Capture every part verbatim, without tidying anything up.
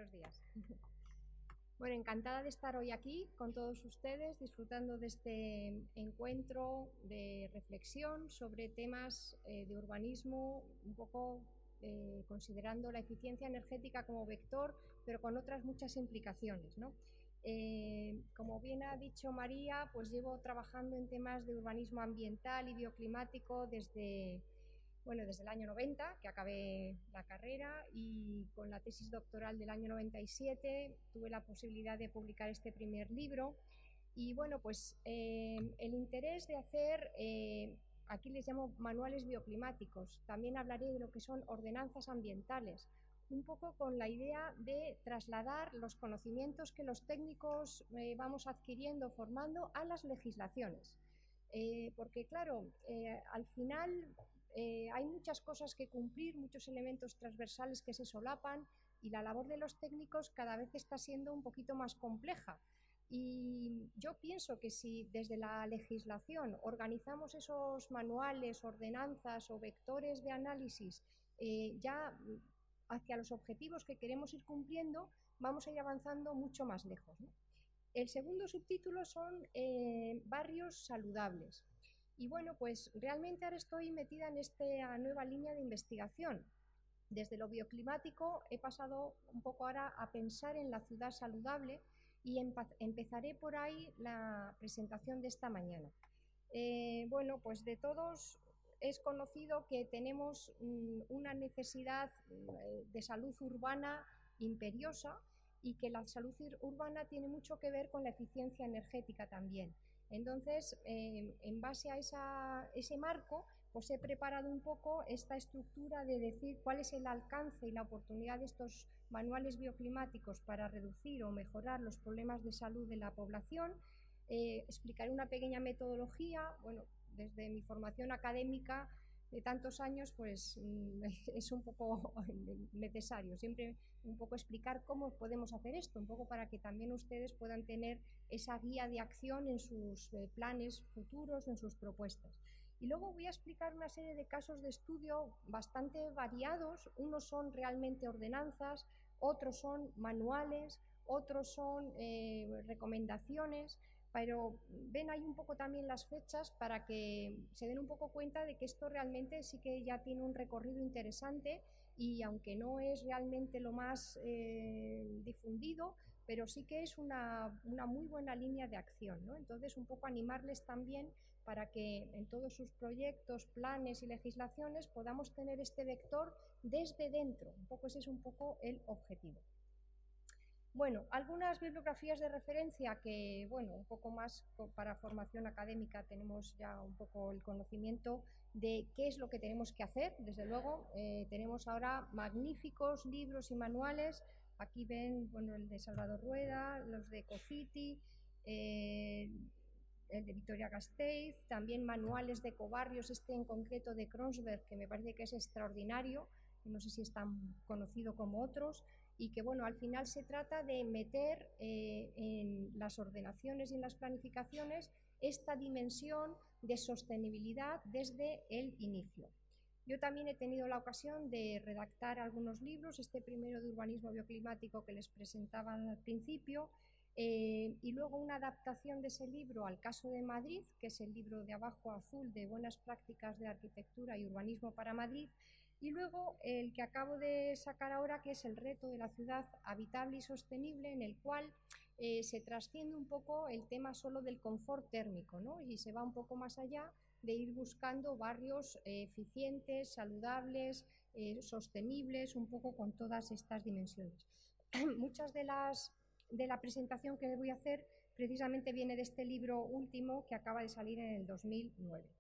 buenos días. Bueno, encantada de estar hoy aquí con todos ustedes, disfrutando de este encuentro de reflexión sobre temas eh, de urbanismo, un poco eh, considerando la eficiencia energética como vector, pero con otras muchas implicaciones, ¿no? Eh, como bien ha dicho María, pues llevo trabajando en temas de urbanismo ambiental y bioclimático desde... Bueno, desde el año noventa, que acabé la carrera, y con la tesis doctoral del año noventa y siete tuve la posibilidad de publicar este primer libro. Y bueno, pues eh, el interés de hacer, eh, aquí les llamo manuales bioclimáticos, también hablaré de lo que son ordenanzas ambientales, un poco con la idea de trasladar los conocimientos que los técnicos eh, vamos adquiriendo, formando, a las legislaciones. Eh, porque claro, eh, al final eh, hay muchas cosas que cumplir, muchos elementos transversales que se solapan y la labor de los técnicos cada vez está siendo un poquito más compleja. Y yo pienso que si desde la legislación organizamos esos manuales, ordenanzas o vectores de análisis eh, ya hacia los objetivos que queremos ir cumpliendo, vamos a ir avanzando mucho más lejos, ¿no? El segundo subtítulo son eh, barrios saludables. Y bueno, pues realmente ahora estoy metida en esta nueva línea de investigación. Desde lo bioclimático he pasado un poco ahora a pensar en la ciudad saludable y empezaré por ahí la presentación de esta mañana. Eh, bueno, pues de todos es conocido que tenemos mm, una necesidad de salud urbana imperiosa y que la salud urbana tiene mucho que ver con la eficiencia energética también. Entonces, eh, en base a esa, ese marco, pues he preparado un poco esta estructura de decir cuál es el alcance y la oportunidad de estos manuales bioclimáticos para reducir o mejorar los problemas de salud de la población. Eh, explicaré una pequeña metodología. Bueno, desde mi formación académica de tantos años, pues es un poco necesario siempre un poco explicar cómo podemos hacer esto, un poco para que también ustedes puedan tener esa guía de acción en sus planes futuros, en sus propuestas. Y luego voy a explicar una serie de casos de estudio bastante variados. Unos son realmente ordenanzas, otros son manuales, otros son eh, recomendaciones, pero ven ahí un poco también las fechas para que se den un poco cuenta de que esto realmente sí que ya tiene un recorrido interesante y aunque no es realmente lo más eh, difundido, pero sí que es una, una muy buena línea de acción, ¿no? Entonces, un poco animarles también para que en todos sus proyectos, planes y legislaciones podamos tener este vector desde dentro. Un poco ese es un poco el objetivo. Bueno, algunas bibliografías de referencia que, bueno, un poco más para formación académica tenemos ya un poco el conocimiento de qué es lo que tenemos que hacer. Desde luego, eh, tenemos ahora magníficos libros y manuales. Aquí ven, bueno, el de Salvador Rueda, los de Ecocity, eh, el de Vitoria-Gasteiz, también manuales de ecobarrios, este en concreto de Kronsberg, que me parece que es extraordinario, no sé si es tan conocido como otros, y que bueno, al final se trata de meter eh, en las ordenaciones y en las planificaciones esta dimensión de sostenibilidad desde el inicio. Yo también he tenido la ocasión de redactar algunos libros, este primero de urbanismo bioclimático que les presentaba al principio, eh, y luego una adaptación de ese libro al caso de Madrid, que es el libro de abajo azul de buenas prácticas de arquitectura y urbanismo para Madrid, y luego el que acabo de sacar ahora, que es el reto de la ciudad habitable y sostenible, en el cual eh, se trasciende un poco el tema solo del confort térmico, ¿no? Y se va un poco más allá de ir buscando barrios eh, eficientes, saludables, eh, sostenibles, un poco con todas estas dimensiones. Muchas de las de la presentación que voy a hacer precisamente viene de este libro último que acaba de salir en el dos mil nueve.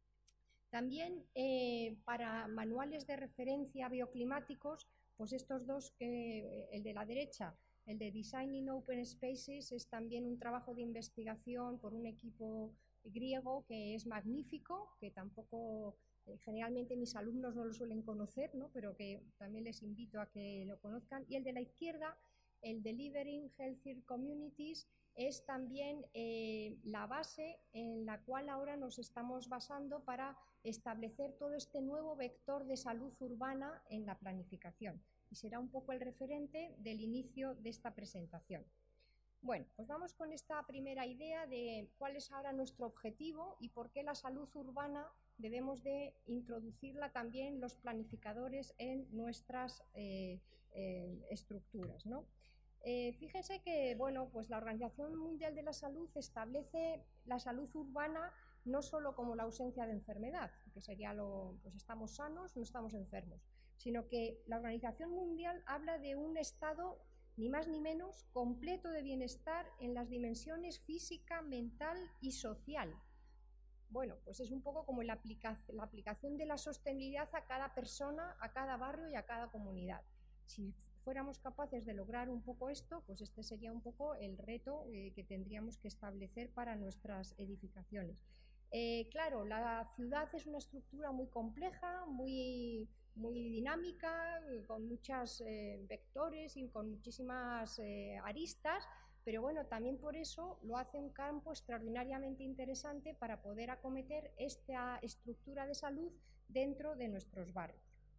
También eh, para manuales de referencia bioclimáticos, pues estos dos, que el de la derecha, el de Designing Open Spaces, es también un trabajo de investigación por un equipo griego que es magnífico, que tampoco eh, generalmente mis alumnos no lo suelen conocer, ¿no? Pero que también les invito a que lo conozcan. Y el de la izquierda, el Delivering Healthier Communities, es también eh, la base en la cual ahora nos estamos basando para establecer todo este nuevo vector de salud urbana en la planificación. y será un poco el referente del inicio de esta presentación. Bueno, pues vamos con esta primera idea de cuál es ahora nuestro objetivo y por qué la salud urbana debemos de introducirla también los planificadores en nuestras eh, eh, estructuras, ¿no? Eh, fíjense que, bueno, pues la Organización Mundial de la Salud establece la salud urbana no solo como la ausencia de enfermedad, que sería lo, pues estamos sanos, no estamos enfermos, sino que la Organización Mundial habla de un estado, ni más ni menos, completo de bienestar en las dimensiones física, mental y social. Bueno, pues es un poco como la, aplica la aplicación de la sostenibilidad a cada persona, a cada barrio y a cada comunidad. Si fuéramos capaces de lograr un poco esto, pues este sería un poco el reto eh, que tendríamos que establecer para nuestras edificaciones. Eh, claro, la ciudad es una estructura muy compleja, muy, muy dinámica, con muchos eh, vectores y con muchísimas eh, aristas, pero bueno, también por eso lo hace un campo extraordinariamente interesante para poder acometer esta estructura de salud dentro de nuestros barrios.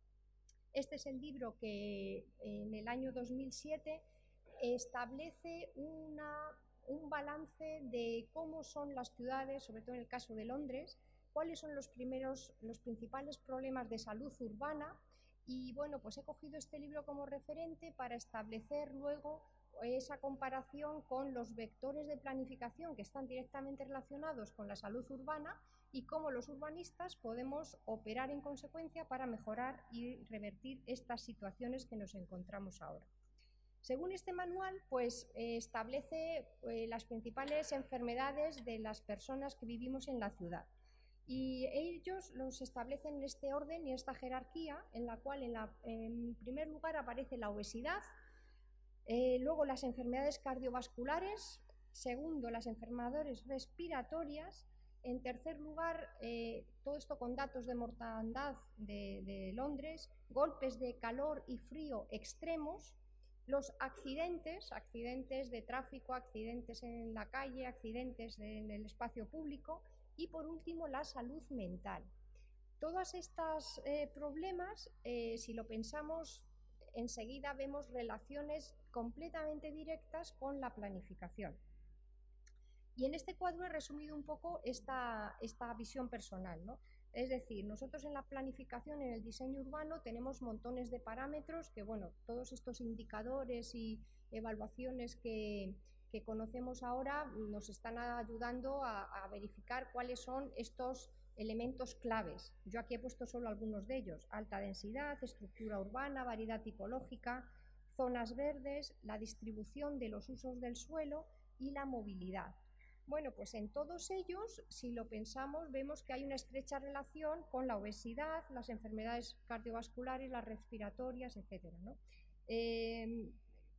Este es el libro que en el año dos mil siete establece una, un balance de cómo son las ciudades, sobre todo en el caso de Londres, cuáles son los, primeros, los principales problemas de salud urbana y bueno, pues he cogido este libro como referente para establecer luego esa comparación con los vectores de planificación que están directamente relacionados con la salud urbana y cómo los urbanistas podemos operar en consecuencia para mejorar y revertir estas situaciones que nos encontramos ahora. Según este manual, pues eh, establece eh, las principales enfermedades de las personas que vivimos en la ciudad. Y ellos los establecen en este orden y esta jerarquía, en la cual en, la, en primer lugar aparece la obesidad, eh, luego las enfermedades cardiovasculares, segundo las enfermedades respiratorias, en tercer lugar, eh, todo esto con datos de mortandad de, de Londres, golpes de calor y frío extremos, los accidentes, accidentes de tráfico, accidentes en la calle, accidentes en el espacio público y por último la salud mental. Todos estos eh, problemas, eh, si lo pensamos, enseguida vemos relaciones completamente directas con la planificación. Y en este cuadro he resumido un poco esta, esta visión personal, ¿no? Es decir, nosotros en la planificación, en el diseño urbano, tenemos montones de parámetros que, bueno, todos estos indicadores y evaluaciones que, que conocemos ahora nos están ayudando a, a verificar cuáles son estos elementos claves. Yo aquí he puesto solo algunos de ellos: alta densidad, estructura urbana, variedad tipológica, zonas verdes, la distribución de los usos del suelo y la movilidad. Bueno, pues en todos ellos, si lo pensamos, vemos que hay una estrecha relación con la obesidad, las enfermedades cardiovasculares, las respiratorias, etcétera, ¿no? Eh,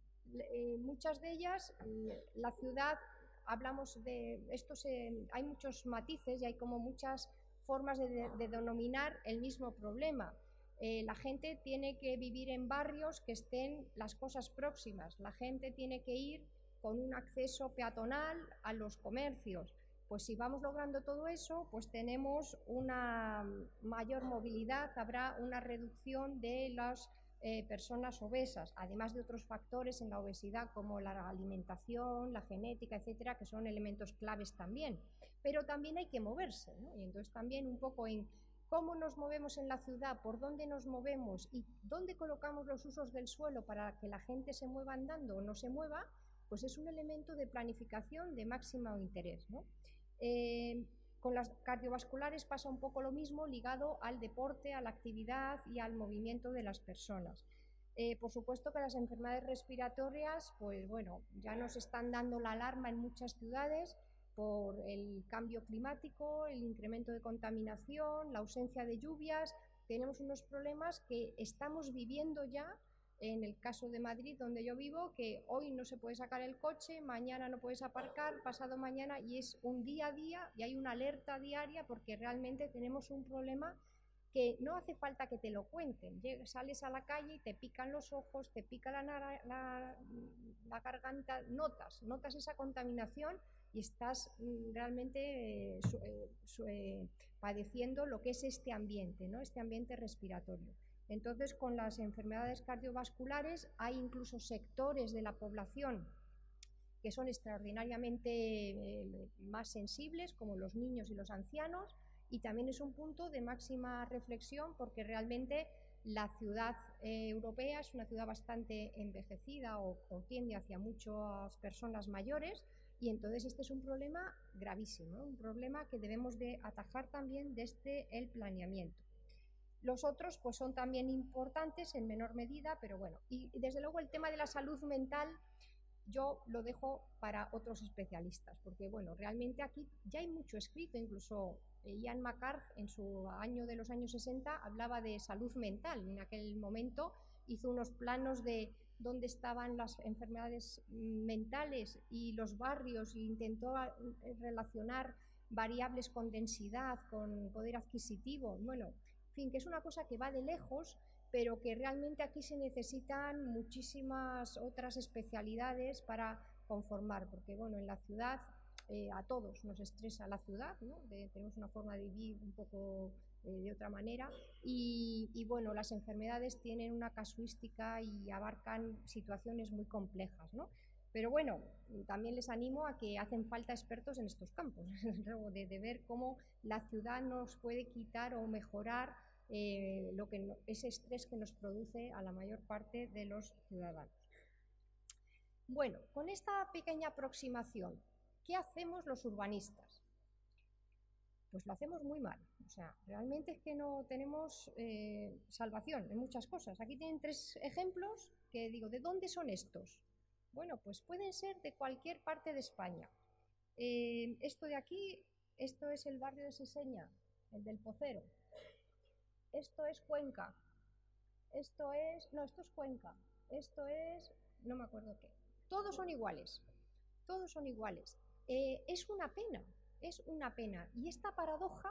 eh, muchas de ellas, la ciudad, hablamos de estos, eh, hay muchos matices y hay como muchas formas de, de, de denominar el mismo problema. Eh, la gente tiene que vivir en barrios que estén las cosas próximas, la gente tiene que ir con un acceso peatonal a los comercios. Pues si vamos logrando todo eso, pues tenemos una mayor movilidad, habrá una reducción de las eh, personas obesas, además de otros factores en la obesidad como la alimentación, la genética, etcétera, que son elementos claves también. Pero también hay que moverse, ¿no? Y entonces también un poco en cómo nos movemos en la ciudad, por dónde nos movemos y dónde colocamos los usos del suelo para que la gente se mueva andando o no se mueva, pues es un elemento de planificación de máximo interés, ¿no? Eh, con las cardiovasculares pasa un poco lo mismo, ligado al deporte, a la actividad y al movimiento de las personas. Eh, por supuesto que las enfermedades respiratorias, pues bueno, ya nos están dando la alarma en muchas ciudades por el cambio climático, el incremento de contaminación, la ausencia de lluvias. Tenemos unos problemas que estamos viviendo ya. En el caso de Madrid, donde yo vivo, que hoy no se puede sacar el coche, mañana no puedes aparcar, pasado mañana, y es un día a día y hay una alerta diaria porque realmente tenemos un problema que no hace falta que te lo cuenten. Llegas, sales a la calle y te pican los ojos, te pica la, la, la garganta, notas, notas esa contaminación y estás realmente eh, su, eh, su, eh, padeciendo lo que es este ambiente, ¿no? Este ambiente respiratorio. Entonces, con las enfermedades cardiovasculares hay incluso sectores de la población que son extraordinariamente eh, más sensibles, como los niños y los ancianos, y también es un punto de máxima reflexión porque realmente la ciudad eh, europea es una ciudad bastante envejecida o, o tiende hacia muchas personas mayores, y entonces este es un problema gravísimo, ¿no? Un problema que debemos de atajar también desde el planeamiento. Los otros pues son también importantes en menor medida, pero bueno, y, y desde luego el tema de la salud mental yo lo dejo para otros especialistas, porque bueno, realmente aquí ya hay mucho escrito, incluso Ian McCarthy en su año de los años sesenta hablaba de salud mental. En aquel momento hizo unos planos de dónde estaban las enfermedades mentales y los barrios e intentó relacionar variables con densidad, con poder adquisitivo. Bueno, en fin, que es una cosa que va de lejos, pero que realmente aquí se necesitan muchísimas otras especialidades para conformar, porque bueno, en la ciudad eh, a todos nos estresa la ciudad, ¿no? De, tenemos una forma de vivir un poco eh, de otra manera, y, y bueno, las enfermedades tienen una casuística y abarcan situaciones muy complejas, ¿no? Pero bueno, también les animo a que hacen falta expertos en estos campos, de, de ver cómo la ciudad nos puede quitar o mejorar Eh, lo que no, ese estrés que nos produce a la mayor parte de los ciudadanos. Bueno, con esta pequeña aproximación, ¿qué hacemos los urbanistas? Pues lo hacemos muy mal. O sea, realmente es que no tenemos eh, salvación en muchas cosas. Aquí tienen tres ejemplos que digo, ¿de dónde son estos? Bueno, pues pueden ser de cualquier parte de España. Eh, esto de aquí, esto es el barrio de Seseña, el del Pocero. Esto es Cuenca, esto es, no, esto es Cuenca, esto es, no me acuerdo qué. Todos son iguales, todos son iguales. Eh, es una pena, es una pena. Y esta paradoja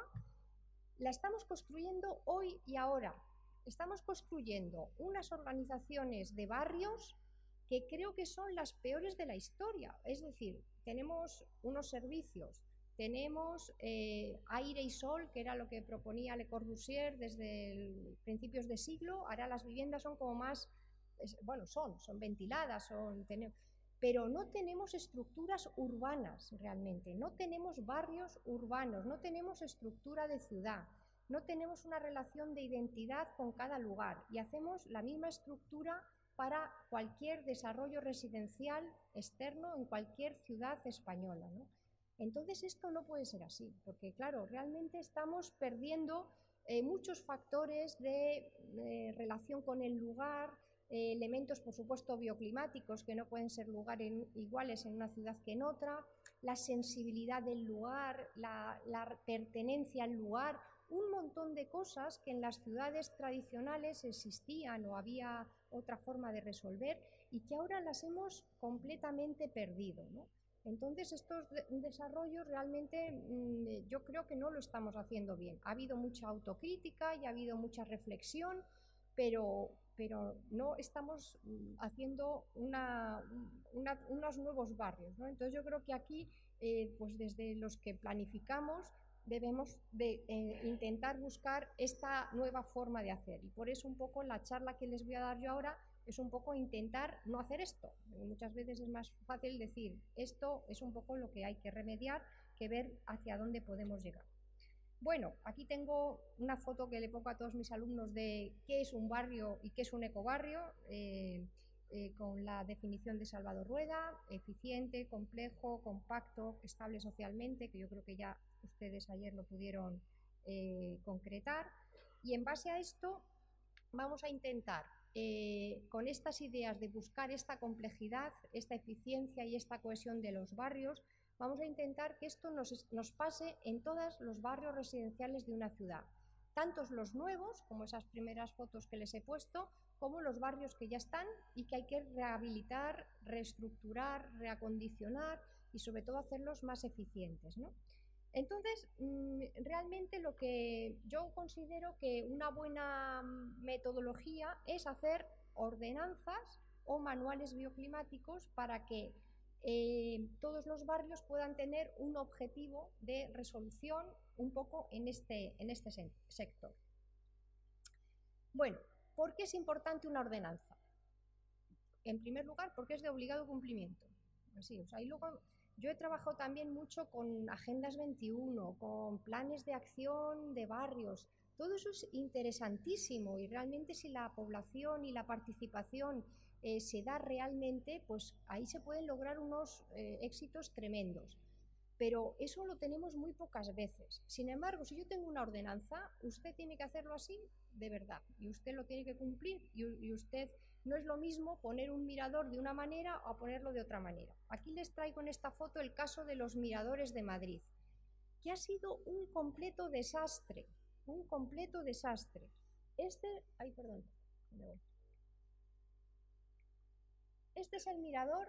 la estamos construyendo hoy y ahora. Estamos construyendo unas organizaciones de barrios que creo que son las peores de la historia. Es decir, tenemos unos servicios, tenemos eh, aire y sol, que era lo que proponía Le Corbusier desde el, principios de siglo. Ahora las viviendas son como más, es, bueno, son, son ventiladas, son, tenemos, pero no tenemos estructuras urbanas realmente, no tenemos barrios urbanos, no tenemos estructura de ciudad, no tenemos una relación de identidad con cada lugar y hacemos la misma estructura para cualquier desarrollo residencial externo en cualquier ciudad española, ¿no? Entonces esto no puede ser así, porque claro, realmente estamos perdiendo eh, muchos factores de eh, relación con el lugar, eh, elementos por supuesto bioclimáticos que no pueden ser lugares iguales en una ciudad que en otra, la sensibilidad del lugar, la, la pertenencia al lugar, un montón de cosas que en las ciudades tradicionales existían o había otra forma de resolver y que ahora las hemos completamente perdido, ¿no? Entonces, estos de desarrollos realmente mmm, yo creo que no lo estamos haciendo bien. Ha habido mucha autocrítica y ha habido mucha reflexión, pero, pero no estamos haciendo una, una, unos nuevos barrios, ¿no? Entonces, yo creo que aquí, eh, pues desde los que planificamos, debemos de eh, intentar buscar esta nueva forma de hacer. Y por eso un poco la charla que les voy a dar yo ahora es un poco intentar no hacer esto. Muchas veces es más fácil decir, esto es un poco lo que hay que remediar que ver hacia dónde podemos llegar. Bueno, aquí tengo una foto que le pongo a todos mis alumnos de qué es un barrio y qué es un ecobarrio, eh, eh, con la definición de Salvador Rueda: eficiente, complejo, compacto, estable socialmente, que yo creo que ya ustedes ayer lo pudieron eh, concretar. Y en base a esto vamos a intentar Eh, con estas ideas de buscar esta complejidad, esta eficiencia y esta cohesión de los barrios, vamos a intentar que esto nos, nos pase en todos los barrios residenciales de una ciudad, tantos los nuevos, como esas primeras fotos que les he puesto, como los barrios que ya están y que hay que rehabilitar, reestructurar, reacondicionar y sobre todo hacerlos más eficientes, ¿no? Entonces, realmente lo que yo considero que una buena metodología es hacer ordenanzas o manuales bioclimáticos para que eh, todos los barrios puedan tener un objetivo de resolución un poco en este, en este sector. Bueno, ¿por qué es importante una ordenanza? En primer lugar, porque es de obligado cumplimiento. Así, o sea, y luego yo he trabajado también mucho con Agendas veintiuno, con planes de acción de barrios. Todo eso es interesantísimo y realmente si la población y la participación eh, se da realmente, pues ahí se pueden lograr unos eh, éxitos tremendos. Pero eso lo tenemos muy pocas veces. Sin embargo, si yo tengo una ordenanza, usted tiene que hacerlo así de verdad y usted lo tiene que cumplir y, y usted no es lo mismo poner un mirador de una manera o ponerlo de otra manera. Aquí les traigo en esta foto el caso de los miradores de Madrid, que ha sido un completo desastre, un completo desastre. Este, ay, perdón, me voy. Este es el mirador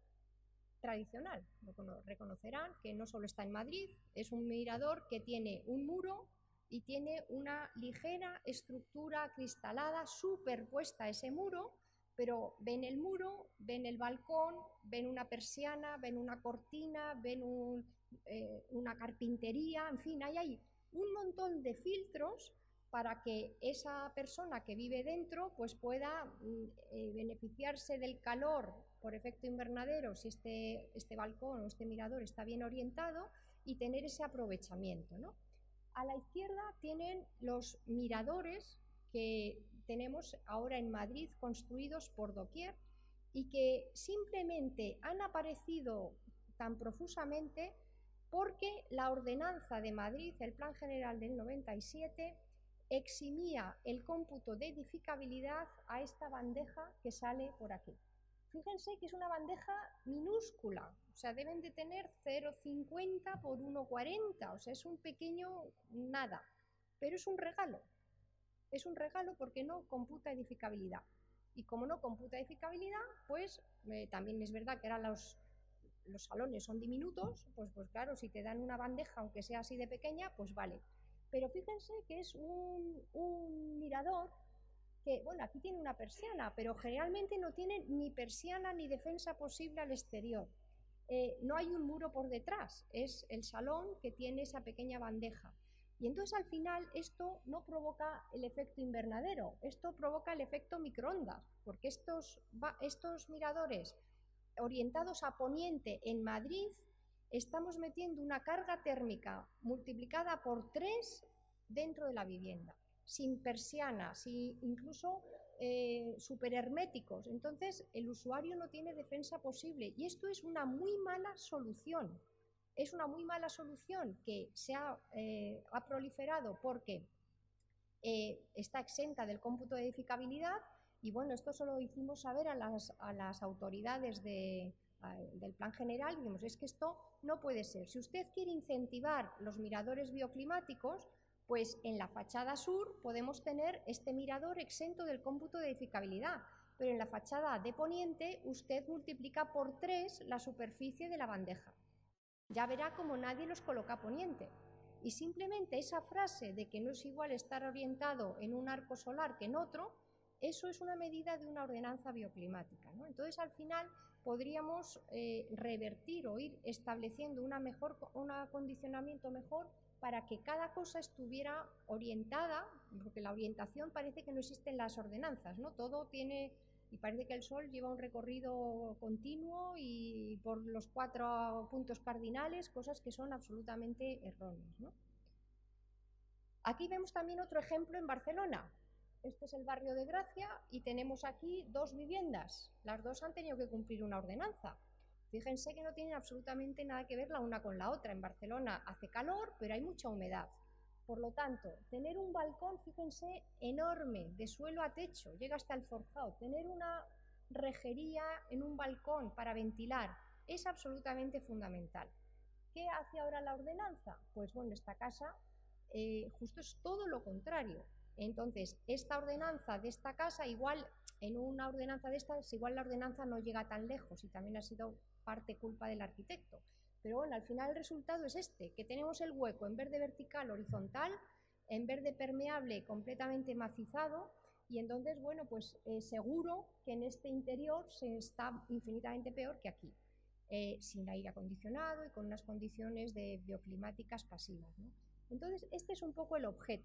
tradicional, lo reconocerán que no solo está en Madrid, es un mirador que tiene un muro y tiene una ligera estructura cristalada superpuesta a ese muro, pero ven el muro, ven el balcón, ven una persiana, ven una cortina, ven un, eh, una carpintería, en fin, hay ahí un montón de filtros para que esa persona que vive dentro pues pueda eh, beneficiarse del calor por efecto invernadero si este, este balcón o este mirador está bien orientado y tener ese aprovechamiento, ¿no? A la izquierda tienen los miradores que tenemos ahora en Madrid construidos por doquier y que simplemente han aparecido tan profusamente porque la ordenanza de Madrid, el Plan General del noventa y siete, eximía el cómputo de edificabilidad a esta bandeja que sale por aquí. Fíjense que es una bandeja minúscula, o sea, deben de tener cero coma cincuenta por uno coma cuarenta, o sea, es un pequeño nada, pero es un regalo. Es un regalo porque no computa edificabilidad. Y como no computa edificabilidad, pues eh, también es verdad que eran los, los salones son diminutos, pues, pues claro, si te dan una bandeja, aunque sea así de pequeña, pues vale. Pero fíjense que es un, un mirador que, bueno, aquí tiene una persiana, pero generalmente no tiene ni persiana ni defensa posible al exterior. Eh, no hay un muro por detrás, es el salón que tiene esa pequeña bandeja. Y entonces al final esto no provoca el efecto invernadero, esto provoca el efecto microondas, porque estos, estos miradores orientados a poniente en Madrid, estamos metiendo una carga térmica multiplicada por tres dentro de la vivienda, sin persianas, sin incluso eh, super herméticos. Entonces el usuario no tiene defensa posible y esto es una muy mala solución. Es una muy mala solución que se ha, eh, ha proliferado porque eh, está exenta del cómputo de edificabilidad y bueno, esto se lo hicimos saber a las, a las autoridades de, a, del Plan General y dijimos, es que esto no puede ser. Si usted quiere incentivar los miradores bioclimáticos, pues en la fachada sur podemos tener este mirador exento del cómputo de edificabilidad, pero en la fachada de poniente usted multiplica por tres la superficie de la bandeja. Ya verá como nadie los coloca a poniente. Y simplemente esa frase de que no es igual estar orientado en un arco solar que en otro, eso es una medida de una ordenanza bioclimática, ¿no? Entonces, al final, podríamos eh, revertir o ir estableciendo una mejor, un acondicionamiento mejor para que cada cosa estuviera orientada, porque la orientación parece que no existe en las ordenanzas, ¿no? Todo tiene... Y parece que el Sol lleva un recorrido continuo y por los cuatro puntos cardinales, cosas que son absolutamente erróneas, ¿no? Aquí vemos también otro ejemplo en Barcelona. Este es el barrio de Gracia y tenemos aquí dos viviendas. Las dos han tenido que cumplir una ordenanza. Fíjense que no tienen absolutamente nada que ver la una con la otra. En Barcelona hace calor, pero hay mucha humedad. Por lo tanto, tener un balcón, fíjense, enorme, de suelo a techo, llega hasta el forjado, tener una rejería en un balcón para ventilar, es absolutamente fundamental. ¿Qué hace ahora la ordenanza? Pues bueno, esta casa eh, justo es todo lo contrario. Entonces, esta ordenanza de esta casa, igual en una ordenanza de estas, igual la ordenanza no llega tan lejos y también ha sido parte culpa del arquitecto. Pero bueno, al final el resultado es este, que tenemos el hueco en vez de vertical, horizontal, en vez de permeable, completamente macizado, y entonces, bueno, pues eh, seguro que en este interior se está infinitamente peor que aquí, eh, sin aire acondicionado y con unas condiciones de bioclimáticas pasivas, ¿no? Entonces, este es un poco el objeto.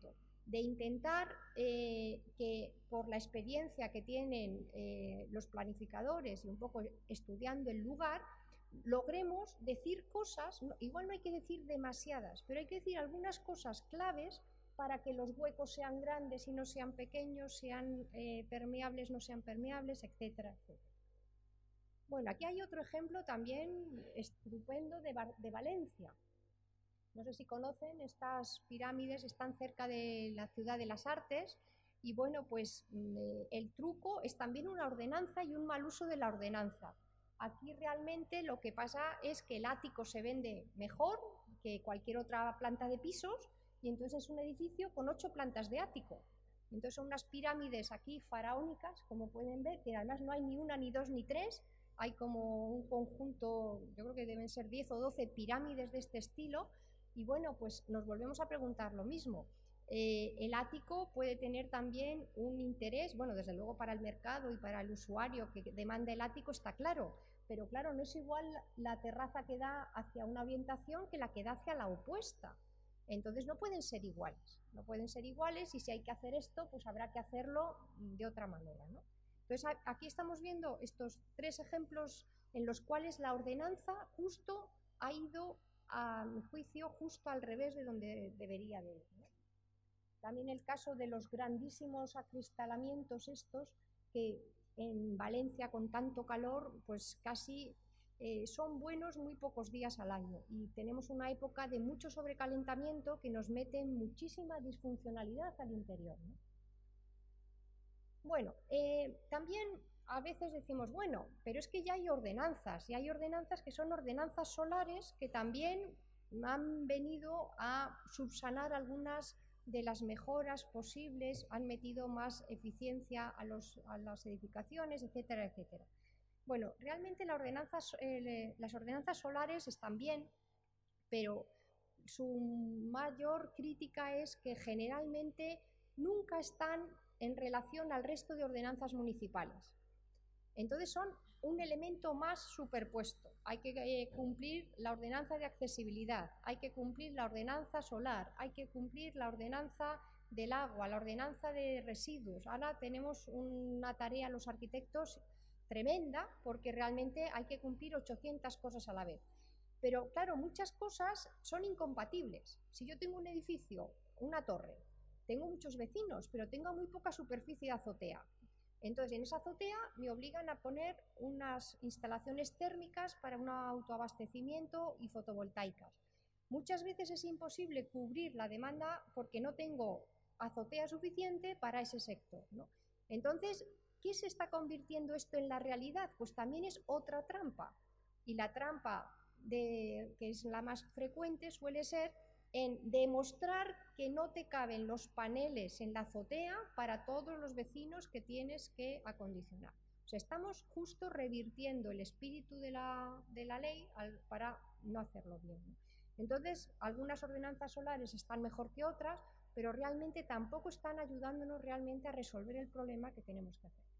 de intentar eh, que por la experiencia que tienen eh, los planificadores y un poco estudiando el lugar, logremos decir cosas, no, igual no hay que decir demasiadas, pero hay que decir algunas cosas claves para que los huecos sean grandes y no sean pequeños, sean eh, permeables, no sean permeables, etcétera, etcétera. Bueno, aquí hay otro ejemplo también estupendo de, de Valencia. No sé si conocen, estas pirámides están cerca de la ciudad de las artes y bueno, pues eh, el truco es también una ordenanza y un mal uso de la ordenanza. Aquí realmente lo que pasa es que el ático se vende mejor que cualquier otra planta de pisos y entonces es un edificio con ocho plantas de ático. Entonces son unas pirámides aquí faraónicas, como pueden ver, que además no hay ni una, ni dos, ni tres, hay como un conjunto, yo creo que deben ser diez o doce pirámides de este estilo. Y bueno, pues nos volvemos a preguntar lo mismo. Eh, el ático puede tener también un interés, bueno, desde luego para el mercado y para el usuario que demanda el ático está claro, pero claro, no es igual la terraza que da hacia una orientación que la que da hacia la opuesta. Entonces no pueden ser iguales, no pueden ser iguales y si hay que hacer esto, pues habrá que hacerlo de otra manera, ¿no? Entonces aquí estamos viendo estos tres ejemplos en los cuales la ordenanza justo ha ido, a mi juicio, justo al revés de donde debería de ir, ¿no? También el caso de los grandísimos acristalamientos estos, que en Valencia con tanto calor, pues casi eh, son buenos muy pocos días al año. Y tenemos una época de mucho sobrecalentamiento que nos mete muchísima disfuncionalidad al interior, ¿no? Bueno, eh, también a veces decimos, bueno, pero es que ya hay ordenanzas, y hay ordenanzas que son ordenanzas solares que también han venido a subsanar algunas de las mejoras posibles, han metido más eficiencia a, los, a las edificaciones, etcétera, etcétera. Bueno, realmente la ordenanza, eh, las ordenanzas solares están bien, pero su mayor crítica es que generalmente nunca están en relación al resto de ordenanzas municipales. Entonces son un elemento más superpuesto. Hay que eh, cumplir la ordenanza de accesibilidad, hay que cumplir la ordenanza solar, hay que cumplir la ordenanza del agua, la ordenanza de residuos. Ahora tenemos una tarea los arquitectos tremenda porque realmente hay que cumplir ochocientas cosas a la vez. Pero claro, muchas cosas son incompatibles. Si yo tengo un edificio, una torre, tengo muchos vecinos, pero tengo muy poca superficie de azotea. Entonces, en esa azotea me obligan a poner unas instalaciones térmicas para un autoabastecimiento y fotovoltaicas. Muchas veces es imposible cubrir la demanda porque no tengo azotea suficiente para ese sector, ¿no? Entonces, ¿qué se está convirtiendo esto en la realidad? Pues también es otra trampa. Y la trampa, de, que es la más frecuente, suele ser en demostrar que no te caben los paneles en la azotea para todos los vecinos que tienes que acondicionar. O sea, estamos justo revirtiendo el espíritu de la, de la ley al, para no hacerlo bien, ¿no? Entonces, algunas ordenanzas solares están mejor que otras, pero realmente tampoco están ayudándonos realmente a resolver el problema que tenemos que hacer.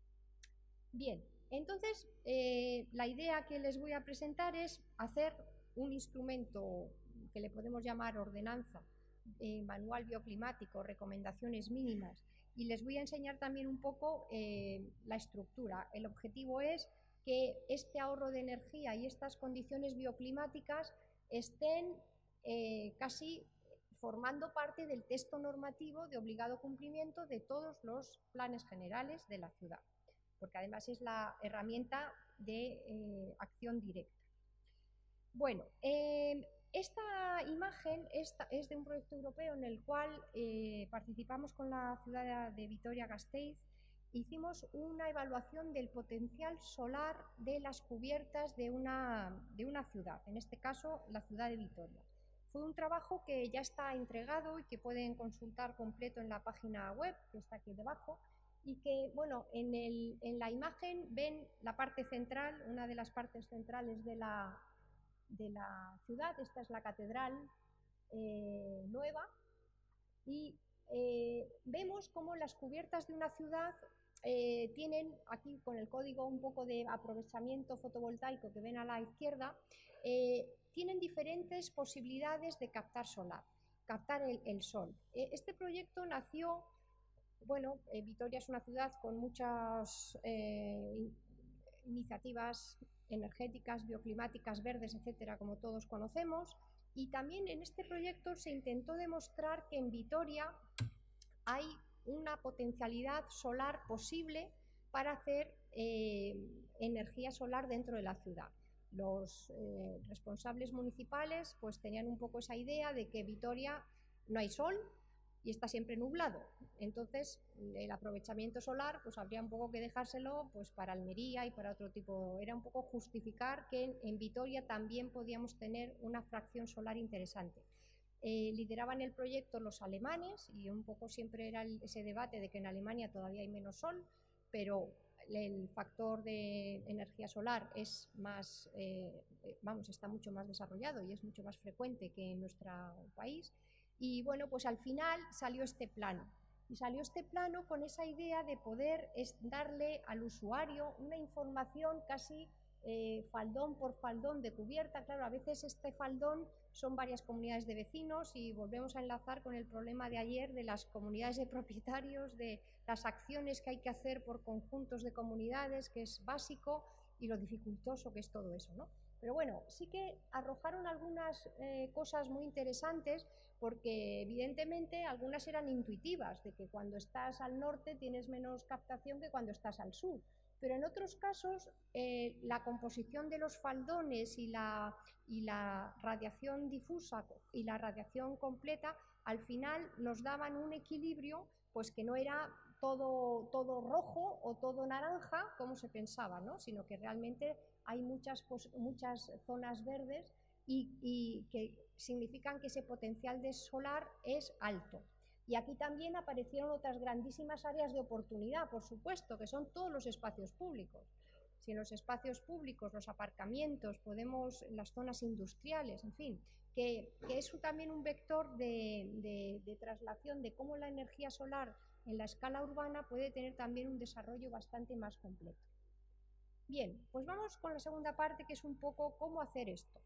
Bien, entonces, eh, la idea que les voy a presentar es hacer un instrumento que le podemos llamar ordenanza, eh, manual bioclimático, recomendaciones mínimas, y les voy a enseñar también un poco eh, la estructura. El objetivo es que este ahorro de energía y estas condiciones bioclimáticas estén eh, casi formando parte del texto normativo de obligado cumplimiento de todos los planes generales de la ciudad, porque además es la herramienta de eh, acción directa. Bueno, eh, esta imagen esta es de un proyecto europeo en el cual eh, participamos con la ciudad de Vitoria-Gasteiz. Hicimos una evaluación del potencial solar de las cubiertas de una, de una ciudad, en este caso la ciudad de Vitoria. Fue un trabajo que ya está entregado y que pueden consultar completo en la página web, que está aquí debajo, y que, bueno, en, el, en la imagen ven la parte central, una de las partes centrales de la, de la ciudad. Esta es la catedral eh, nueva, y eh, vemos cómo las cubiertas de una ciudad eh, tienen, aquí con el código un poco de aprovechamiento fotovoltaico que ven a la izquierda, eh, tienen diferentes posibilidades de captar solar. captar el, el sol. Este proyecto nació, bueno, eh, Vitoria es una ciudad con muchas eh, iniciativas energéticas, bioclimáticas, verdes, etcétera, como todos conocemos, y también en este proyecto se intentó demostrar que en Vitoria hay una potencialidad solar posible para hacer eh, energía solar dentro de la ciudad. Los eh, responsables municipales pues tenían un poco esa idea de que Vitoria no hay sol y está siempre nublado, entonces el aprovechamiento solar pues habría un poco que dejárselo pues para Almería y para otro tipo, era un poco justificar que en, en Vitoria también podíamos tener una fracción solar interesante. Eh, lideraban el proyecto los alemanes y un poco siempre era el, ese debate de que en Alemania todavía hay menos sol, pero el factor de energía solar es más, eh, vamos, está mucho más desarrollado y es mucho más frecuente que en nuestro país. Y bueno, pues al final salió este plano. Y salió este plano con esa idea de poder darle al usuario una información casi eh, faldón por faldón de cubierta. Claro, a veces este faldón son varias comunidades de vecinos y volvemos a enlazar con el problema de ayer de las comunidades de propietarios, de las acciones que hay que hacer por conjuntos de comunidades, que es básico, y lo dificultoso que es todo eso, ¿no? Pero bueno, sí que arrojaron algunas eh, cosas muy interesantes, porque evidentemente algunas eran intuitivas, de que cuando estás al norte tienes menos captación que cuando estás al sur. Pero en otros casos eh, la composición de los faldones y la, y la radiación difusa y la radiación completa al final nos daban un equilibrio pues que no era todo, todo rojo o todo naranja como se pensaba, ¿no? Sino que realmente hay muchas, pues, muchas zonas verdes y, y que significan que ese potencial de solar es alto. Y aquí también aparecieron otras grandísimas áreas de oportunidad, por supuesto, que son todos los espacios públicos. Si en los espacios públicos, los aparcamientos, podemos, las zonas industriales, en fin, que, que es también un vector de, de, de traslación de cómo la energía solar en la escala urbana puede tener también un desarrollo bastante más completo. Bien, pues vamos con la segunda parte, que es un poco cómo hacer esto.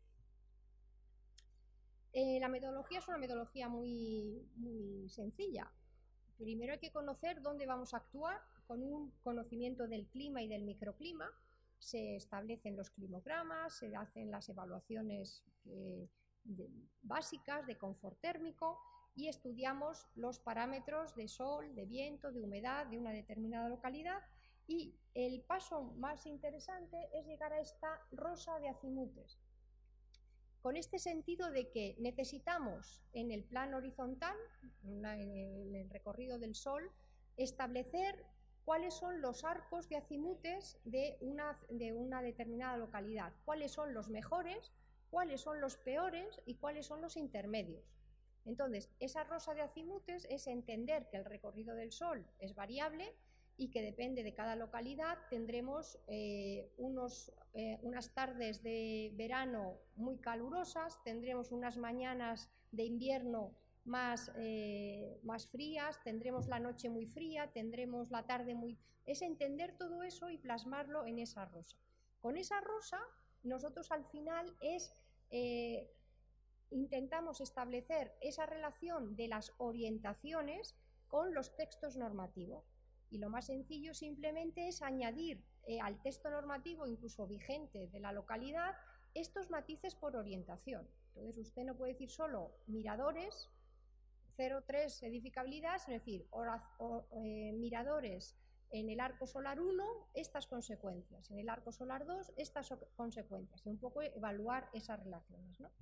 Eh, la metodología es una metodología muy, muy sencilla. Primero hay que conocer dónde vamos a actuar. Con un conocimiento del clima y del microclima se establecen los climogramas, se hacen las evaluaciones eh, de, básicas de confort térmico y estudiamos los parámetros de sol, de viento, de humedad de una determinada localidad. Y el paso más interesante es llegar a esta rosa de azimutes, con este sentido de que necesitamos en el plano horizontal, en el recorrido del Sol, establecer cuáles son los arcos de azimutes de una, de una determinada localidad, cuáles son los mejores, cuáles son los peores y cuáles son los intermedios. Entonces, esa rosa de azimutes es entender que el recorrido del Sol es variable y que depende de cada localidad tendremos eh, unos, eh, unas tardes de verano muy calurosas, tendremos unas mañanas de invierno más, eh, más frías, tendremos la noche muy fría, tendremos la tarde muy... Es entender todo eso y plasmarlo en esa rosa. Con esa rosa nosotros al final es... Eh, intentamos establecer esa relación de las orientaciones con los textos normativos. Y lo más sencillo simplemente es añadir eh, al texto normativo, incluso vigente de la localidad, estos matices por orientación. Entonces usted no puede decir solo miradores, cero tres edificabilidad, sino decir hora, o, eh, miradores en el arco solar uno, estas consecuencias, en el arco solar dos, estas consecuencias, y un poco evaluar esas relaciones, ¿no?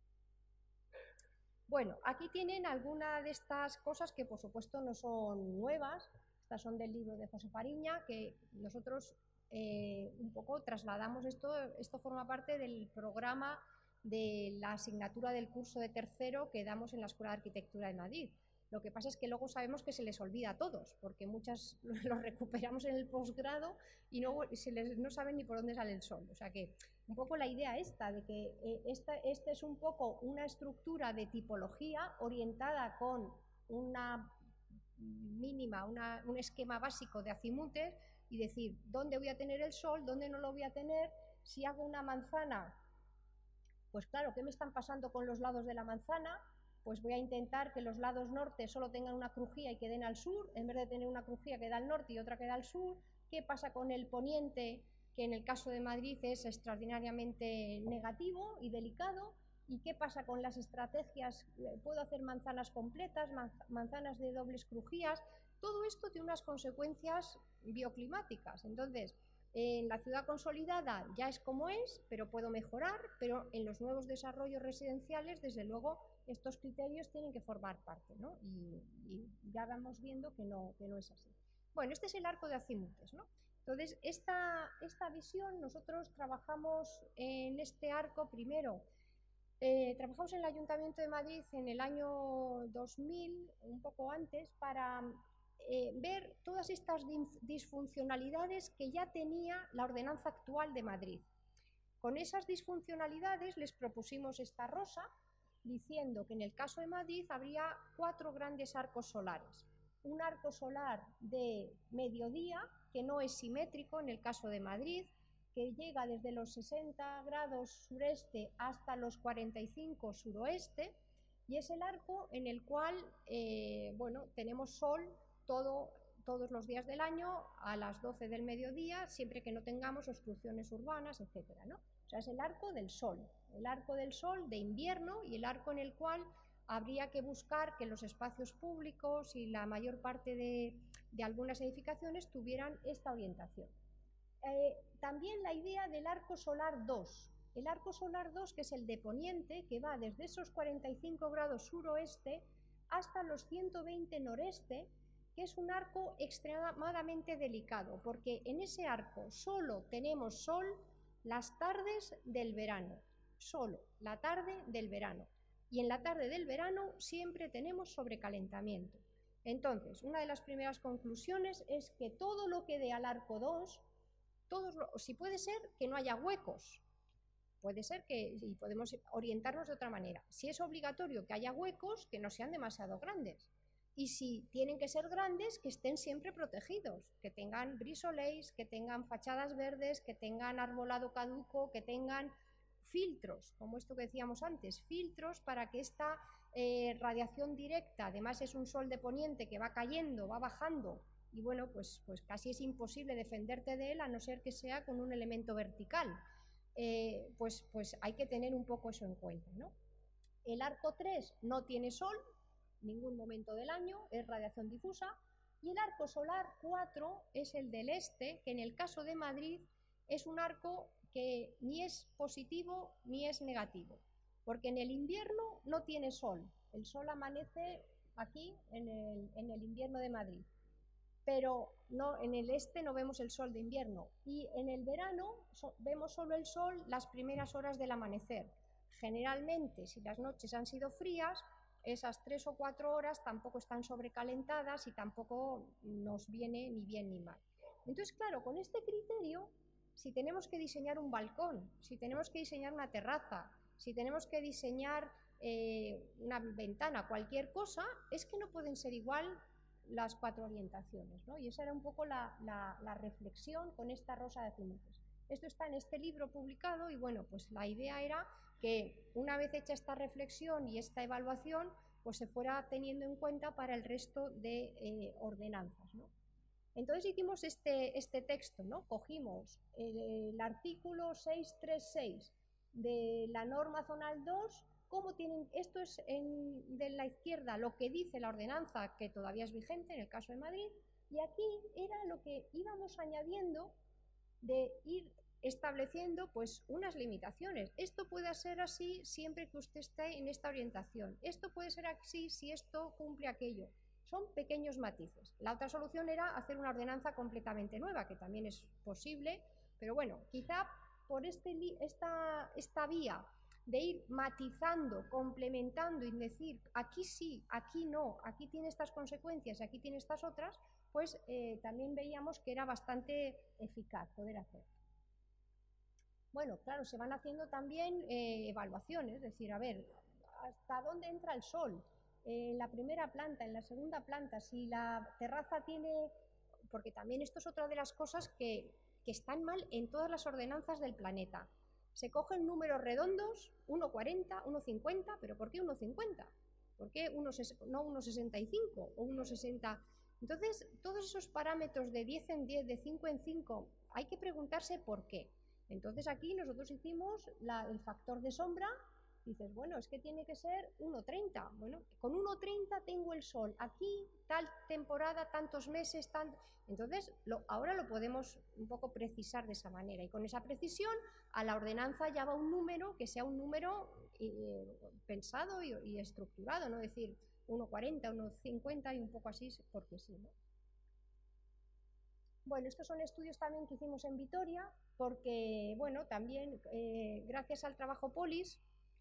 Bueno, aquí tienen algunas de estas cosas que por supuesto no son nuevas. Estas son del libro de José Fariña, que nosotros eh, un poco trasladamos esto, esto forma parte del programa de la asignatura del curso de tercero que damos en la Escuela de Arquitectura de Madrid. Lo que pasa es que luego sabemos que se les olvida a todos, porque muchas los recuperamos en el posgrado y no, se les, no saben ni por dónde sale el sol. O sea que un poco la idea esta, de que eh, esta, esta es un poco una estructura de tipología orientada con una mínima, una, un esquema básico de azimutes y decir dónde voy a tener el sol, dónde no lo voy a tener. Si hago una manzana, pues claro, ¿qué me están pasando con los lados de la manzana? pues voy a intentar que los lados norte solo tengan una crujía y queden al sur, en vez de tener una crujía que da al norte y otra que da al sur. ¿Qué pasa con el poniente, que en el caso de Madrid es extraordinariamente negativo y delicado? ¿Y qué pasa con las estrategias? ¿Puedo hacer manzanas completas, manzanas de dobles crujías? Todo esto tiene unas consecuencias bioclimáticas. Entonces, en la ciudad consolidada ya es como es, pero puedo mejorar, pero en los nuevos desarrollos residenciales, desde luego, estos criterios tienen que formar parte, ¿no? Y, y ya vamos viendo que no, que no es así. Bueno, este es el arco de Acimutes, ¿no? Entonces, esta, esta visión, nosotros trabajamos en este arco primero. Eh, trabajamos en el Ayuntamiento de Madrid en el año dos mil, un poco antes, para eh, ver todas estas disfuncionalidades que ya tenía la ordenanza actual de Madrid. Con esas disfuncionalidades les propusimos esta rosa, diciendo que en el caso de Madrid habría cuatro grandes arcos solares. Un arco solar de mediodía, que no es simétrico en el caso de Madrid, que llega desde los sesenta grados sureste hasta los cuarenta y cinco suroeste, y es el arco en el cual eh, bueno, tenemos sol todo, todos los días del año a las doce del mediodía, siempre que no tengamos obstrucciones urbanas, etcétera, ¿no? O sea, es el arco del sol, el arco del sol de invierno y el arco en el cual habría que buscar que los espacios públicos y la mayor parte de, de algunas edificaciones tuvieran esta orientación. Eh, también la idea del arco solar dos. El arco solar dos, que es el de poniente, que va desde esos cuarenta y cinco grados suroeste hasta los ciento veinte noreste, que es un arco extremadamente delicado, porque en ese arco solo tenemos sol las tardes del verano, solo la tarde del verano. Y en la tarde del verano siempre tenemos sobrecalentamiento. Entonces, una de las primeras conclusiones es que todo lo que dé al arco dos, todos lo, si puede ser que no haya huecos, puede ser que, y podemos orientarnos de otra manera. Si es obligatorio que haya huecos, que no sean demasiado grandes. Y si tienen que ser grandes, que estén siempre protegidos, que tengan brisolés, que tengan fachadas verdes, que tengan arbolado caduco, que tengan filtros, como esto que decíamos antes, filtros para que esta eh, radiación directa, además es un sol de poniente que va cayendo, va bajando, y bueno, pues, pues casi es imposible defenderte de él a no ser que sea con un elemento vertical. Eh, pues, pues hay que tener un poco eso en cuenta, ¿no? El arco tres no tiene sol, ningún momento del año, es radiación difusa, y el arco solar cuatro es el del este, que en el caso de Madrid es un arco que ni es positivo ni es negativo, porque en el invierno no tiene sol, el sol amanece aquí en el, en el invierno de Madrid, pero no, en el este no vemos el sol de invierno, y en el verano so, vemos solo el sol las primeras horas del amanecer. Generalmente, si las noches han sido frías, esas tres o cuatro horas tampoco están sobrecalentadas y tampoco nos viene ni bien ni mal. Entonces, claro, con este criterio, si tenemos que diseñar un balcón, si tenemos que diseñar una terraza, si tenemos que diseñar eh, una ventana, cualquier cosa, es que no pueden ser igual las cuatro orientaciones, ¿no? Y esa era un poco la, la, la reflexión con esta rosa de Acimutes. Esto está en este libro publicado y bueno, pues la idea era que una vez hecha esta reflexión y esta evaluación, pues se fuera teniendo en cuenta para el resto de eh, ordenanzas, ¿no? Entonces hicimos este, este texto, ¿no? Cogimos el, el artículo seiscientos treinta y seis de la norma zonal dos, cómo tienen, esto es en, de la izquierda lo que dice la ordenanza que todavía es vigente en el caso de Madrid, y aquí era lo que íbamos añadiendo de ir estableciendo pues unas limitaciones. Esto puede ser así siempre que usted esté en esta orientación, esto puede ser así si esto cumple aquello. Son pequeños matices. La otra solución era hacer una ordenanza completamente nueva, que también es posible, pero bueno, quizá por este, esta, esta vía de ir matizando, complementando y decir aquí sí, aquí no, aquí tiene estas consecuencias, aquí tiene estas otras, pues eh, también veíamos que era bastante eficaz poder hacer. Bueno, claro, se van haciendo también eh, evaluaciones, es decir, a ver, ¿hasta dónde entra el sol? En la primera planta, en la segunda planta, si la terraza tiene, porque también esto es otra de las cosas que, que están mal en todas las ordenanzas del planeta. Se cogen números redondos, uno cuarenta, uno cincuenta, ¿pero por qué uno cincuenta? ¿Por qué uno, no uno sesenta y cinco o uno sesenta? Entonces, todos esos parámetros de diez en diez, de cinco en cinco, hay que preguntarse por qué. Entonces aquí nosotros hicimos la, el factor de sombra. Dices, bueno, es que tiene que ser uno treinta. Bueno, con uno treinta tengo el sol aquí, tal temporada, tantos meses, tanto... Entonces, lo, ahora lo podemos un poco precisar de esa manera. Y con esa precisión, a la ordenanza ya va un número que sea un número eh, pensado y, y estructurado, no decir uno cuarenta, uno cincuenta y un poco así, porque sí, ¿no? Bueno, estos son estudios también que hicimos en Vitoria, porque, bueno, también eh, gracias al trabajo Polis,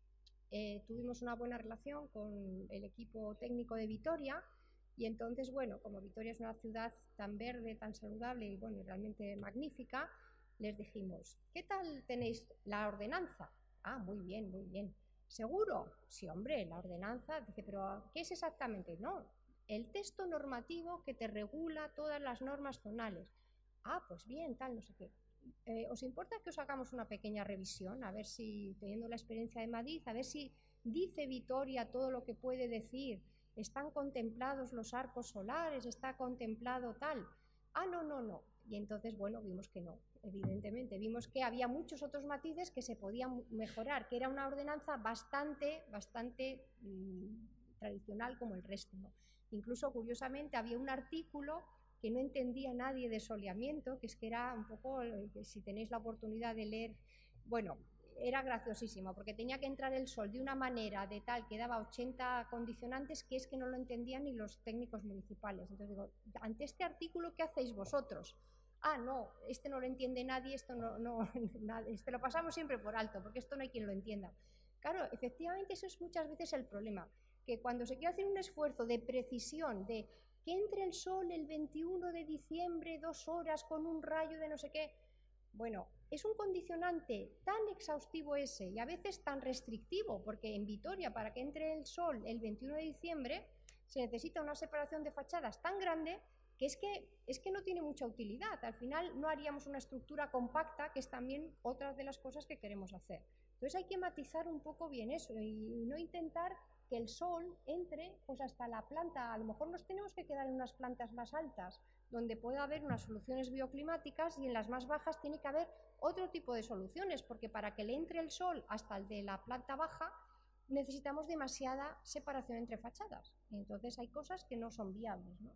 Eh, tuvimos una buena relación con el equipo técnico de Vitoria y entonces, bueno, como Vitoria es una ciudad tan verde, tan saludable y, bueno, realmente magnífica, les dijimos, ¿qué tal tenéis la ordenanza? Ah, muy bien, muy bien. ¿Seguro? Sí, hombre, la ordenanza. Dice, pero ¿qué es exactamente? No, el texto normativo que te regula todas las normas zonales. Ah, pues bien, tal, no sé qué. Eh, ¿Os importa que os hagamos una pequeña revisión? A ver si, teniendo la experiencia de Madrid, a ver si dice Vitoria todo lo que puede decir. ¿Están contemplados los arcos solares? ¿Está contemplado tal? Ah, no, no, no. Y entonces, bueno, vimos que no, evidentemente. Vimos que había muchos otros matices que se podían mejorar, que era una ordenanza bastante, bastante mmm, tradicional como el resto, ¿no? Incluso, curiosamente, había un artículo que no entendía nadie de soleamiento, que es que era un poco, si tenéis la oportunidad de leer, bueno, era graciosísimo, porque tenía que entrar el sol de una manera de tal que daba ochenta condicionantes que es que no lo entendían ni los técnicos municipales. Entonces digo, ante este artículo, ¿qué hacéis vosotros? Ah, no, este no lo entiende nadie, esto no, no, este lo pasamos siempre por alto, porque esto no hay quien lo entienda. Claro, efectivamente eso es muchas veces el problema, que cuando se quiere hacer un esfuerzo de precisión, de que entre el sol el veintiuno de diciembre, dos horas, con un rayo de no sé qué. Bueno, es un condicionante tan exhaustivo ese y a veces tan restrictivo, porque en Vitoria, para que entre el sol el veintiuno de diciembre, se necesita una separación de fachadas tan grande que es que, es que no tiene mucha utilidad. Al final no haríamos una estructura compacta, que es también otra de las cosas que queremos hacer. Entonces hay que matizar un poco bien eso y no intentar que el sol entre pues hasta la planta. A lo mejor nos tenemos que quedar en unas plantas más altas, donde pueda haber unas soluciones bioclimáticas, y en las más bajas tiene que haber otro tipo de soluciones, porque para que le entre el sol hasta el de la planta baja necesitamos demasiada separación entre fachadas. Y entonces hay cosas que no son viables, ¿no?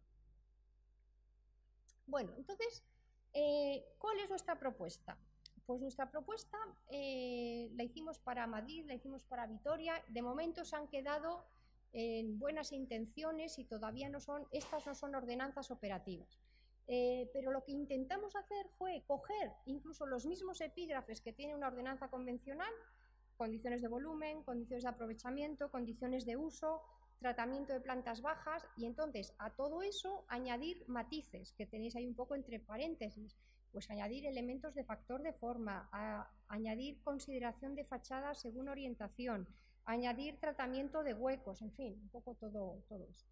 Bueno, entonces, eh, ¿cuál es nuestra propuesta? Pues nuestra propuesta eh, la hicimos para Madrid, la hicimos para Vitoria. De momento se han quedado en buenas intenciones y todavía no son, estas no son ordenanzas operativas. Eh, pero lo que intentamos hacer fue coger incluso los mismos epígrafes que tiene una ordenanza convencional, condiciones de volumen, condiciones de aprovechamiento, condiciones de uso, tratamiento de plantas bajas, y entonces a todo eso añadir matices que tenéis ahí un poco entre paréntesis. Pues añadir elementos de factor de forma, a, añadir consideración de fachadas según orientación, añadir tratamiento de huecos, en fin, un poco todo, todo eso.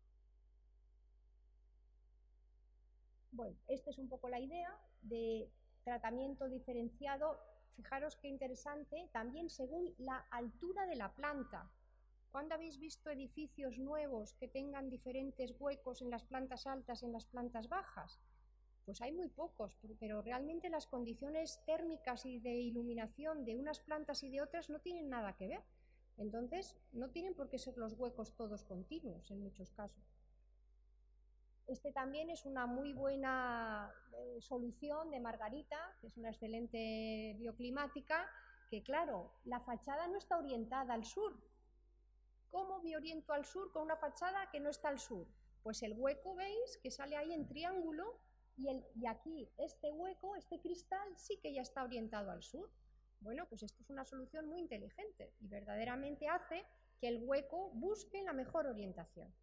Bueno, esta es un poco la idea de tratamiento diferenciado. Fijaros qué interesante, también según la altura de la planta. ¿Cuándo habéis visto edificios nuevos que tengan diferentes huecos en las plantas altas y en las plantas bajas? Pues hay muy pocos, pero realmente las condiciones térmicas y de iluminación de unas plantas y de otras no tienen nada que ver. Entonces, no tienen por qué ser los huecos todos continuos en muchos casos. Este también es una muy buena eh, solución de Margarita, que es una excelente bioclimática, que claro, la fachada no está orientada al sur. ¿Cómo me oriento al sur con una fachada que no está al sur? Pues el hueco, ¿veis? Que sale ahí en triángulo. Y, el, y aquí, este hueco, este cristal, sí que ya está orientado al sur. Bueno, pues esto es una solución muy inteligente y verdaderamente hace que el hueco busque la mejor orientación.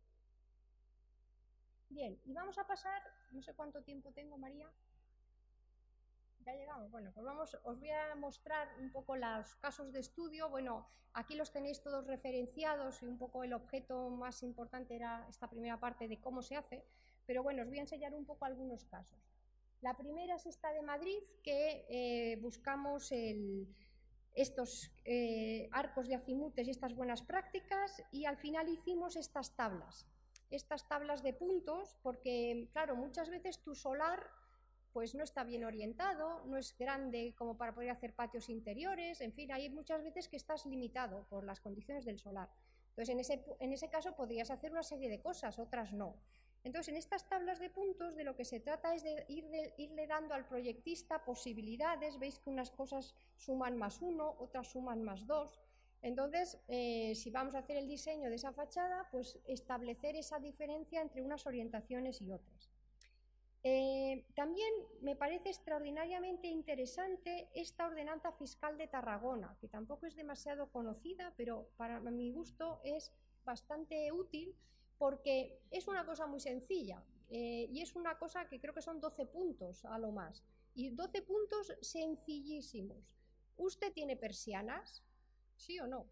Bien, y vamos a pasar, no sé cuánto tiempo tengo, María. Ya llegamos. Bueno, pues vamos, os voy a mostrar un poco los casos de estudio. Bueno, aquí los tenéis todos referenciados y un poco el objeto más importante era esta primera parte de cómo se hace. Pero bueno, os voy a enseñar un poco algunos casos. La primera es esta de Madrid, que eh, buscamos el, estos eh, arcos de azimutes y estas buenas prácticas, y al final hicimos estas tablas, estas tablas de puntos, porque claro, muchas veces tu solar pues no está bien orientado, no es grande como para poder hacer patios interiores, en fin, hay muchas veces que estás limitado por las condiciones del solar. Entonces, en ese, en ese caso podrías hacer una serie de cosas, otras no. Entonces, en estas tablas de puntos de lo que se trata es de, ir de irle dando al proyectista posibilidades. Veis que unas cosas suman más uno, otras suman más dos. Entonces, eh, si vamos a hacer el diseño de esa fachada, pues establecer esa diferencia entre unas orientaciones y otras. Eh, también me parece extraordinariamente interesante esta ordenanza fiscal de Tarragona, que tampoco es demasiado conocida, pero para mi gusto es bastante útil, porque es una cosa muy sencilla eh, y es una cosa que creo que son doce puntos a lo más, y doce puntos sencillísimos. ¿Usted tiene persianas? ¿Sí o no?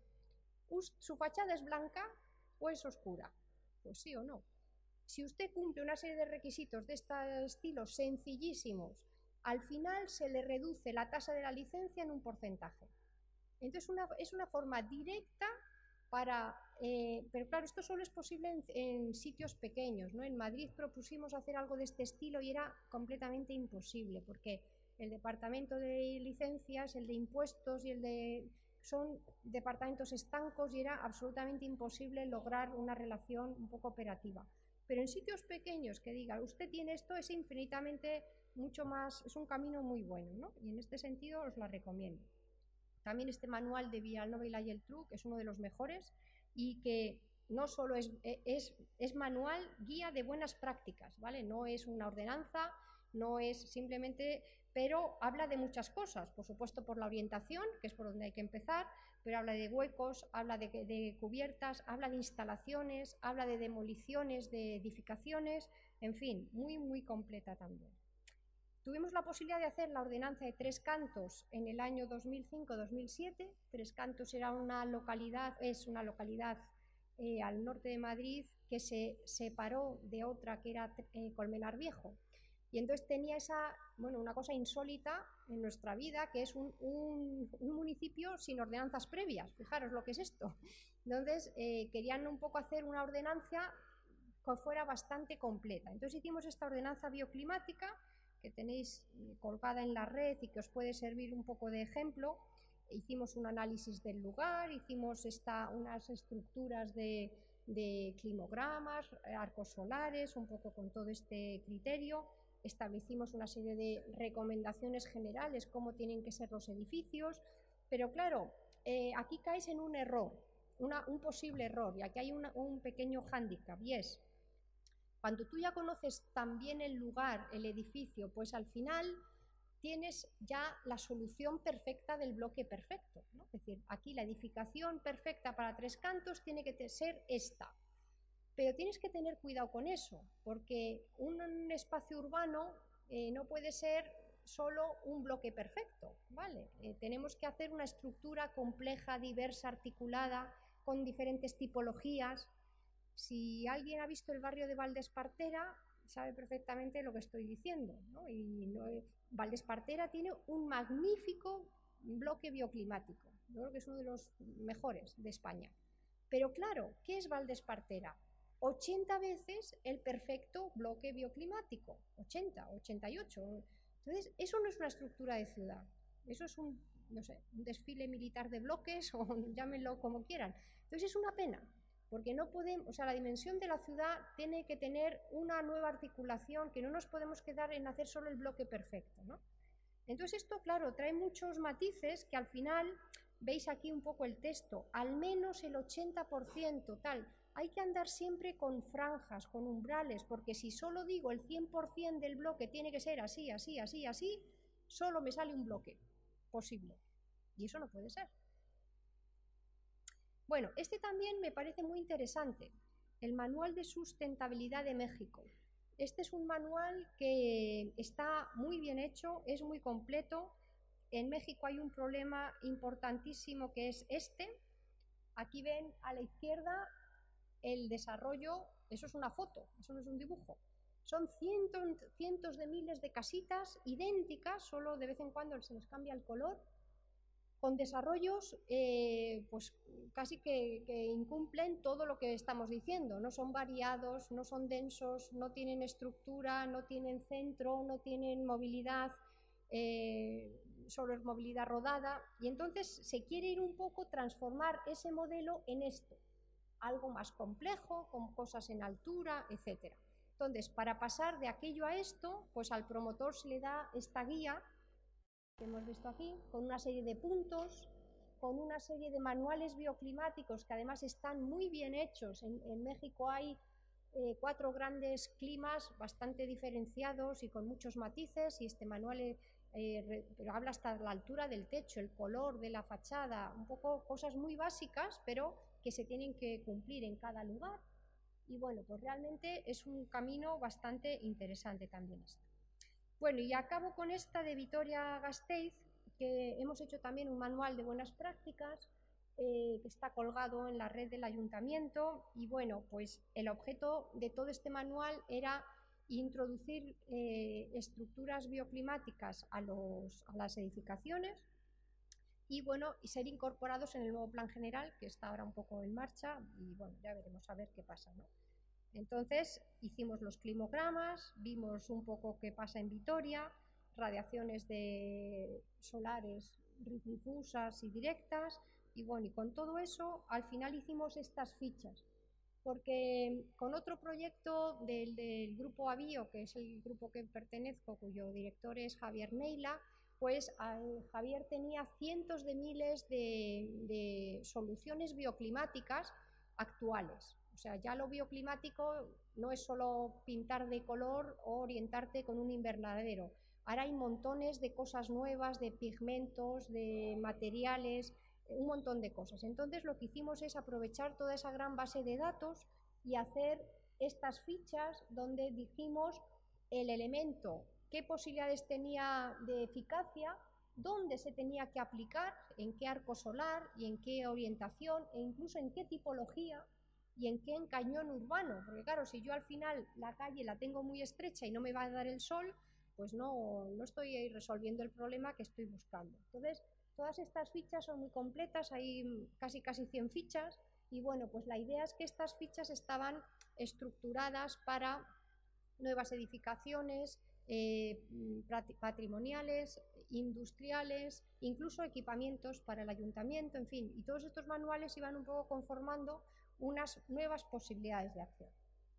¿Su fachada es blanca o es oscura? Pues sí o no. Si usted cumple una serie de requisitos de este estilo sencillísimos, al final se le reduce la tasa de la licencia en un porcentaje. Entonces una, es una forma directa para, eh, pero claro, esto solo es posible en, en sitios pequeños, ¿no? En Madrid propusimos hacer algo de este estilo y era completamente imposible, porque el departamento de licencias, el de impuestos y el de... son departamentos estancos y era absolutamente imposible lograr una relación un poco operativa. Pero en sitios pequeños que diga, usted tiene esto, es infinitamente mucho más, es un camino muy bueno, ¿no? Y en este sentido os la recomiendo. También este manual de Vilanova y la Geltrú, que es uno de los mejores y que no solo es, es, es manual, guía de buenas prácticas, ¿vale? No es una ordenanza, no es simplemente, pero habla de muchas cosas, por supuesto por la orientación, que es por donde hay que empezar, pero habla de huecos, habla de, de cubiertas, habla de instalaciones, habla de demoliciones de edificaciones, en fin, muy, muy completa también. Tuvimos la posibilidad de hacer la ordenanza de Tres Cantos en el año dos mil cinco dos mil siete. Tres Cantos era una localidad, es una localidad eh, al norte de Madrid que se separó de otra que era eh, Colmenar Viejo. Y entonces tenía esa, bueno, una cosa insólita en nuestra vida, que es un, un, un municipio sin ordenanzas previas. Fijaros lo que es esto. Entonces eh, querían un poco hacer una ordenanza que fuera bastante completa. Entonces hicimos esta ordenanza bioclimática, que tenéis colgada en la red y que os puede servir un poco de ejemplo. Hicimos un análisis del lugar, hicimos esta, unas estructuras de, de climogramas, arcos solares, un poco con todo este criterio. Establecimos una serie de recomendaciones generales, cómo tienen que ser los edificios, pero claro, eh, aquí caes en un error, una, un posible error, y aquí hay una, un pequeño hándicap, y es, cuando tú ya conoces también el lugar, el edificio, pues al final tienes ya la solución perfecta del bloque perfecto, ¿no? Es decir, aquí la edificación perfecta para Tres Cantos tiene que ser esta. Pero tienes que tener cuidado con eso, porque un espacio urbano eh, no puede ser solo un bloque perfecto, ¿vale? Eh, tenemos que hacer una estructura compleja, diversa, articulada, con diferentes tipologías. Si alguien ha visto el barrio de Valdespartera, sabe perfectamente lo que estoy diciendo, ¿no? Y no, Valdespartera tiene un magnífico bloque bioclimático, yo creo que es uno de los mejores de España. Pero claro, ¿qué es Valdespartera? ochenta veces el perfecto bloque bioclimático, ochenta, ochenta y ocho. Entonces, eso no es una estructura de ciudad, eso es un, no sé, un desfile militar de bloques o llámenlo como quieran. Entonces, es una pena, porque no podemos, o sea, la dimensión de la ciudad tiene que tener una nueva articulación, que no nos podemos quedar en hacer solo el bloque perfecto, ¿no? Entonces, esto, claro, trae muchos matices que al final, veis aquí un poco el texto, al menos el ochenta por ciento, tal. Hay que andar siempre con franjas, con umbrales, porque si solo digo el cien por cien del bloque tiene que ser así, así, así, así, solo me sale un bloque posible. Y eso no puede ser. Bueno, este también me parece muy interesante, el Manual de Sustentabilidad de México. Este es un manual que está muy bien hecho, es muy completo. En México hay un problema importantísimo que es este. Aquí ven a la izquierda el desarrollo, eso es una foto, eso no es un dibujo. Son cientos, cientos de miles de casitas idénticas, solo de vez en cuando se les cambia el color, con desarrollos eh, pues casi que, que incumplen todo lo que estamos diciendo. No son variados, no son densos, no tienen estructura, no tienen centro, no tienen movilidad, eh, solo es movilidad rodada, y entonces se quiere ir un poco transformar ese modelo en esto, algo más complejo, con cosas en altura, etcétera. Entonces, para pasar de aquello a esto, pues al promotor se le da esta guía que hemos visto aquí, con una serie de puntos, con una serie de manuales bioclimáticos que además están muy bien hechos. En, en México hay eh, cuatro grandes climas bastante diferenciados y con muchos matices, y este manual eh, eh, habla hasta la altura del techo, el color de la fachada, un poco cosas muy básicas, pero que se tienen que cumplir en cada lugar. Y bueno, pues realmente es un camino bastante interesante también esto. Bueno, y acabo con esta de Vitoria-Gasteiz, que hemos hecho también un manual de buenas prácticas, eh, que está colgado en la red del ayuntamiento, y bueno, pues el objeto de todo este manual era introducir eh, estructuras bioclimáticas a, los, a las edificaciones, y bueno, y ser incorporados en el nuevo plan general, que está ahora un poco en marcha, y bueno, ya veremos a ver qué pasa, ¿no? Entonces hicimos los climogramas, vimos un poco qué pasa en Vitoria, radiaciones de solares difusas y directas, y bueno, y con todo eso al final hicimos estas fichas, porque con otro proyecto del, del grupo Avio, que es el grupo que pertenezco, cuyo director es Javier Neila, pues eh, Javier tenía cientos de miles de, de soluciones bioclimáticas actuales. O sea, ya lo bioclimático no es solo pintar de color o orientarte con un invernadero. Ahora hay montones de cosas nuevas, de pigmentos, de materiales, un montón de cosas. Entonces lo que hicimos es aprovechar toda esa gran base de datos y hacer estas fichas donde dijimos el elemento, qué posibilidades tenía de eficacia, dónde se tenía que aplicar, en qué arco solar y en qué orientación, e incluso en qué tipología y en qué encañón urbano, porque claro, si yo al final la calle la tengo muy estrecha y no me va a dar el sol, pues no, no estoy resolviendo el problema que estoy buscando. Entonces, todas estas fichas son muy completas, hay casi casi cien fichas, y bueno, pues la idea es que estas fichas estaban estructuradas para nuevas edificaciones, eh, patrimoniales, industriales, incluso equipamientos para el ayuntamiento, en fin, y todos estos manuales iban un poco conformando unas nuevas posibilidades de acción.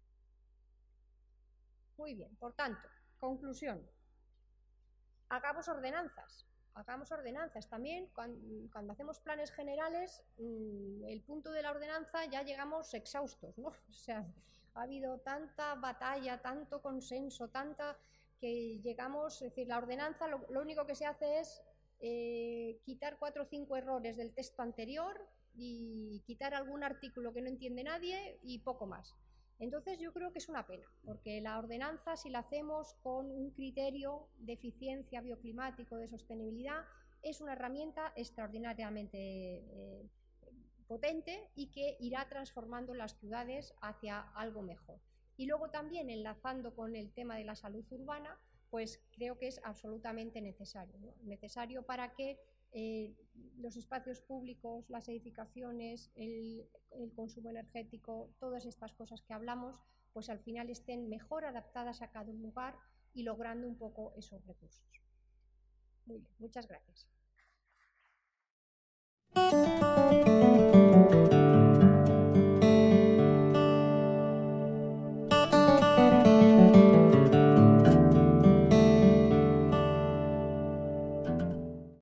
Muy bien, por tanto, conclusión. Hagamos ordenanzas. Hagamos ordenanzas también. Cuando, cuando hacemos planes generales, mmm, el punto de la ordenanza ya llegamos exhaustos, ¿no? O sea, ha habido tanta batalla, tanto consenso, tanta que llegamos, es decir, la ordenanza lo, lo único que se hace es eh, quitar cuatro o cinco errores del texto anterior y quitar algún artículo que no entiende nadie y poco más. Entonces yo creo que es una pena, porque la ordenanza, si la hacemos con un criterio de eficiencia bioclimático, de sostenibilidad, es una herramienta extraordinariamente eh, potente y que irá transformando las ciudades hacia algo mejor. Y luego también, enlazando con el tema de la salud urbana, pues creo que es absolutamente necesario, ¿no? Necesario para que eh, los espacios públicos, las edificaciones, el, el consumo energético, todas estas cosas que hablamos, pues al final estén mejor adaptadas a cada lugar y logrando un poco esos recursos. Muy bien, muchas gracias.